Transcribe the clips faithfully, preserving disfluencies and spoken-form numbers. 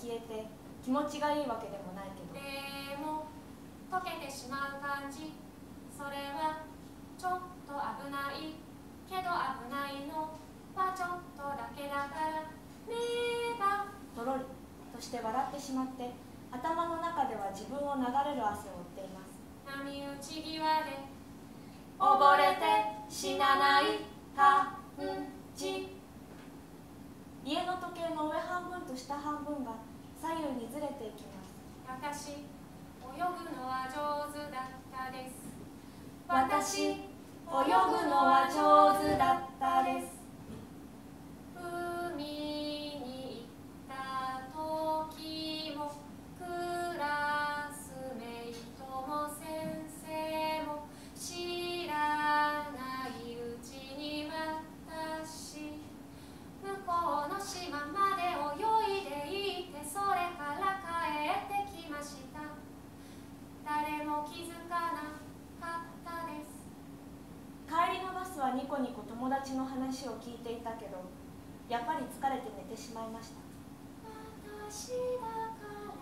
消えて気持ちがいいわけでもないけど、 でも溶けてしまう感じ、それはちょっと危ないけど危ないのはちょっとだけだから目がとろりとして笑ってしまって、頭の中では自分を流れる汗を追っています。 波打ち際で溺れて死なない感じ。 家の時計の上半分と下半分が左右にずれていきます。 私、泳ぐのは上手だったです。 私、泳ぐのは上手だったです。 海に行った時もクラスメイトも先生も知らないうちに私向こうの島まで泳いでいて、それから帰ってきました。誰も気づかなかったです。 帰りのバスはニコニコ友達の話を聞いていたけど、やっぱり疲れて寝てしまいました。 私だから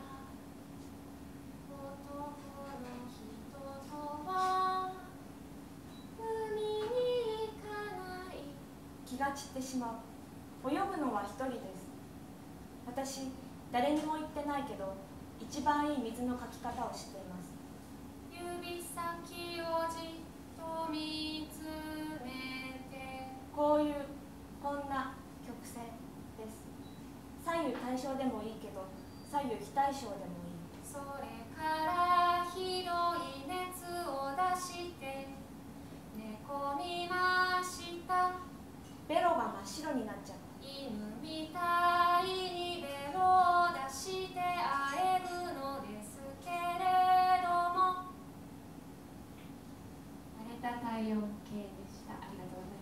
男の人とは海に行かない。 気が散ってしまう。泳ぐのは一人です。私、誰にも言ってないけど、一番いい水のかき方を知っています。 指先をじっと見つめて、 こういう、こんな曲線です。左右対称でもいいけど、左右非対称でもいい。 それからひどい熱を出して寝込みました。 ベロが真っ白になっちゃった。 犬みたいにベロを出してあえぐのですけれども。荒れた体温計でした。ありがとうございます。